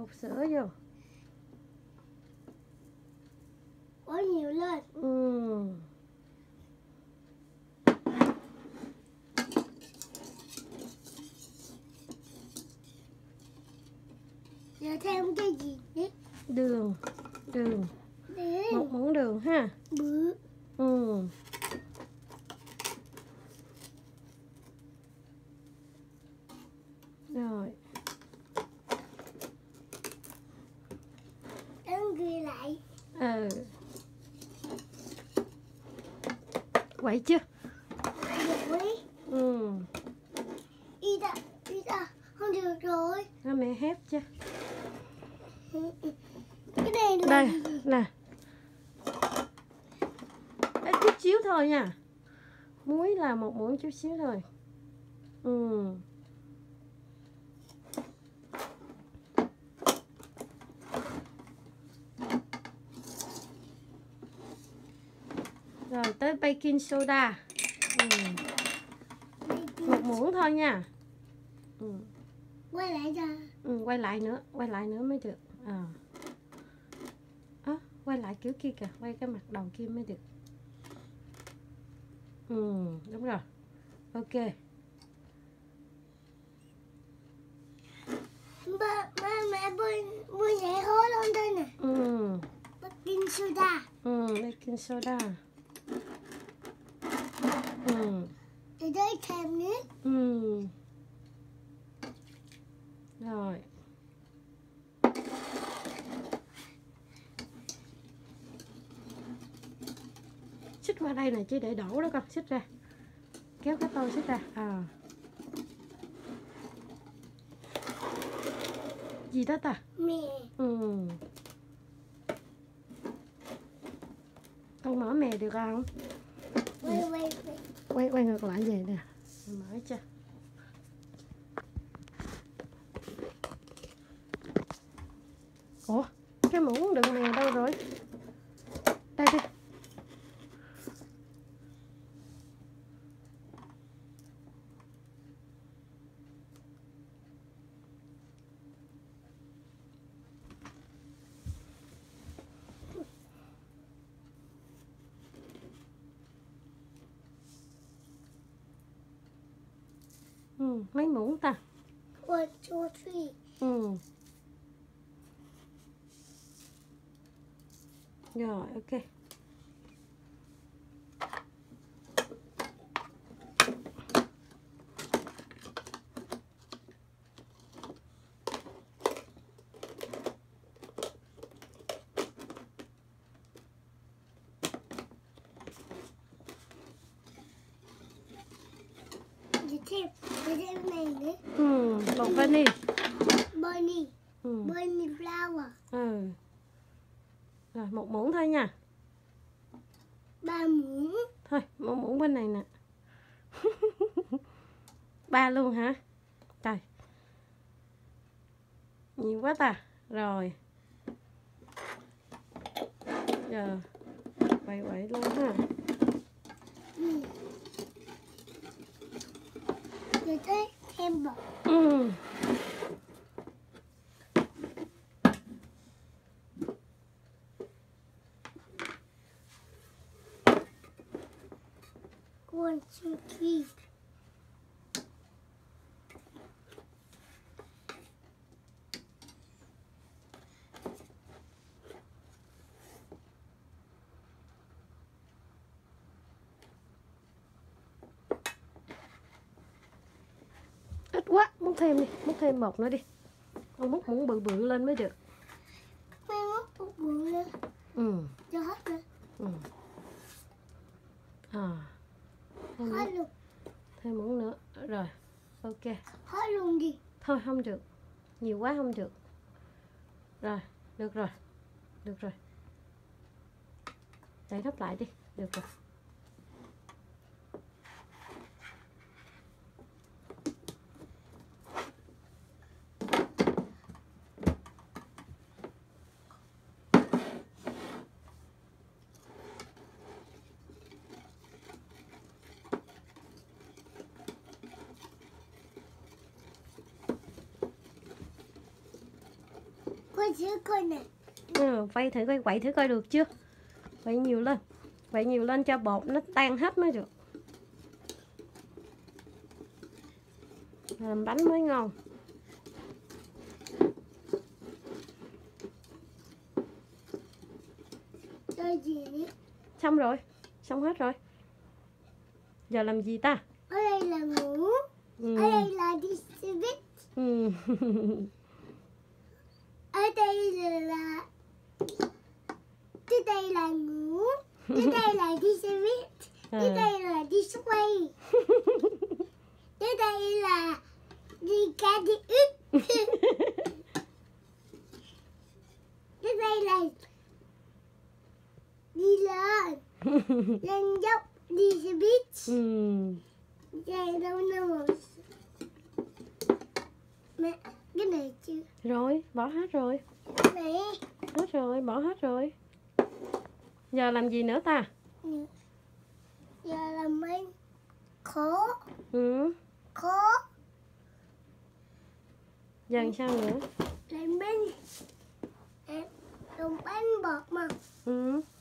Hộp sữa vô. Bỏ nhiều lên. Giờ thêm cái gì đấy? Đường. Một muỗng đường ha. Bự. Rồi. Em ghi lại. Quậy chưa? Rồi. Ý ta, không được rồi. Đó, mẹ hép chưa? Cái này là Đây, nè. Chút xíu thôi nha. Muối là một muỗng chút xíu thôi. Rồi tới baking soda. Một muỗng thôi nha. quay lại cho. Quay lại nữa mới được. Quay lại kiểu kia kìa, quay cái mặt đầu kia mới được. Đúng rồi. Ok. Mẹ bôi nhảy hố lên đây nè. Baking soda. Baking soda. Để đây thêm nữa. Rồi. Xích qua đây nè, chứ để đổ đó con, xích ra. Kéo cái tô xích ra. Gì đó ta? Mẹ. Con mở mè được không? Quay ngược lại về nè. Mở cho. Ủa, cái muỗng đựng mè đâu rồi? Đây đi. Mấy muỗng ta? 1, 2, 3. Rồi, ok. Để thêm này nữa. Bột vani. Bunny flour. Rồi, một muỗng thôi nha. 3 muỗng. Thôi, một muỗng bên này nè. 3 luôn hả? Trời. Nhiều quá ta. Rồi. Giờ quậy luôn ha. Rồi tới thêm bột. 1, 2, 3. Ít quá, múc thêm đi, múc thêm bột nữa đi. Con múc muỗng bự bự lên mới được. Mẹ múc bột bự lên. Cho hết rồi. Hết luôn. Thêm muỗng nữa. Rồi, ok. Hết luôn đi. Thôi không được. Nhiều quá không được. Rồi, được rồi. Được rồi. Đậy nắp lại đi. Được rồi. thử coi nè. Quay thử coi, quậy thử coi được chưa. Quậy nhiều lên. Quậy nhiều lên cho bột nó tan hết mới được. Làm bánh mới ngon. Đây gì nhỉ? Xong rồi. Xong hết rồi. Giờ làm gì ta? Ở đây là ngủ. Ở đây là đi xe buýt. Ở đây là tới đây là ngủ. Tới đây là đi xe buýt. Tới đây là đi quay. Tới đây là đi ca đi ức. Tới đây là đi lên. Lên dốc đi xe buýt. Đây đâu nào. Mẹ, cái này chưa? Rồi, bỏ hết rồi. Này. Hết rồi, bỏ hết rồi. Giờ làm gì nữa ta? Giờ làm bánh khó. Khó. Giờ làm sao nữa? Làm bánh. Làm bánh bọt mà.